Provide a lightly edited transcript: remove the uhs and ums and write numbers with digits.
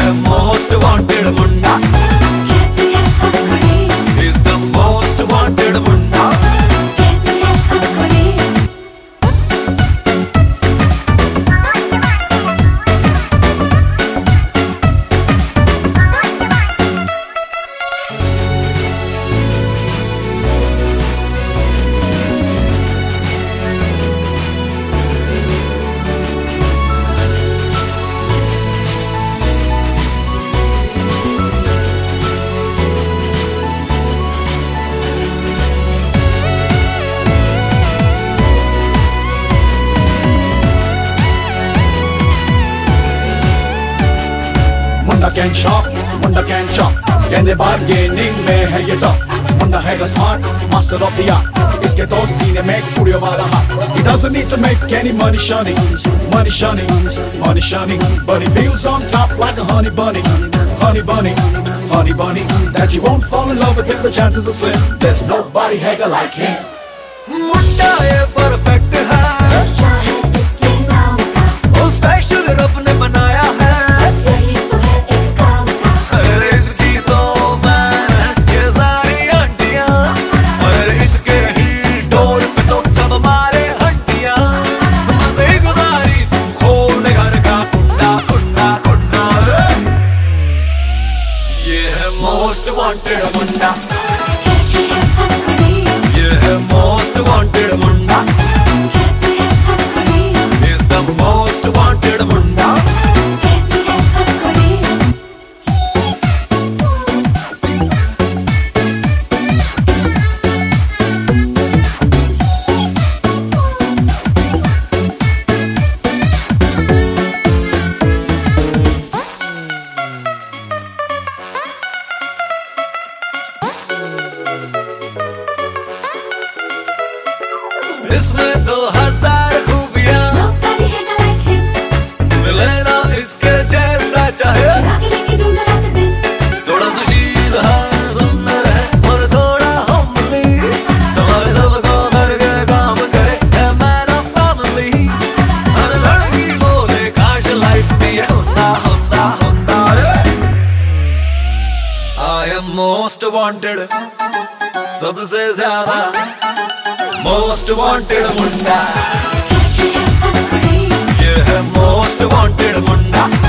है most wanted मुंडा, कहती है हर कुड़ी, इज द मोस्ट वांटेड मुंडा। कहती है हर कुड़ी। मुंडा कैन शॉप, मुंडा कैन शॉप, कहने बार्गेनिंग में है ये टॉप। मुंडा है smart, master of the art, इसके दोस्त सीने में कुड़ियों वाला हाथ। He doesn't need to make any money shunning, money shunning, money shunning, but he feels on top like a honey bunny, honey bunny, honey bunny, that you won't fall in love with him, the chances are slim. There's nobody hagger like him. मुंडा ये perfect है, जो चाहे इसके नाम का, वो special रब ने बनाया है। बस यही तो है एक काम का। अरे इसकी तो मैं ये सारी हड्डियां, अरे इसके ही डोर पे तो सब मारे हड्डियां। मजे गुजारी तू खोल घर का कुंडा कुंडा कुंडा। ये है मोस्ट वांटेड मुंडा, कहती है हर कुड़ी, ये है मोस्ट वांटेड मुंडा, कहती है हर कुड़ी, इज द मोस्ट वांटेड मुंडा। कहती है हर कुड़ी। इसमें 2000 खूबियां, Nobody hagger like him, मिले ना इसके जैसा चाहे। चुरा के लेके ढूंढ रात दिन, थोड़ा सुशील है, सुंदर है और थोड़ा हमली, संभाले सबको करके काम करे, है मैन ऑफ फैमिली। हर लड़की बोले काश लाइफ में ये होता होता होता। आई एम मोस्ट वांटेड, सबसे ज्यादा मोस्ट वांटेड मुंडा, कहती है हर कुड़ी, ये है मोस्ट वांटेड मुंडा।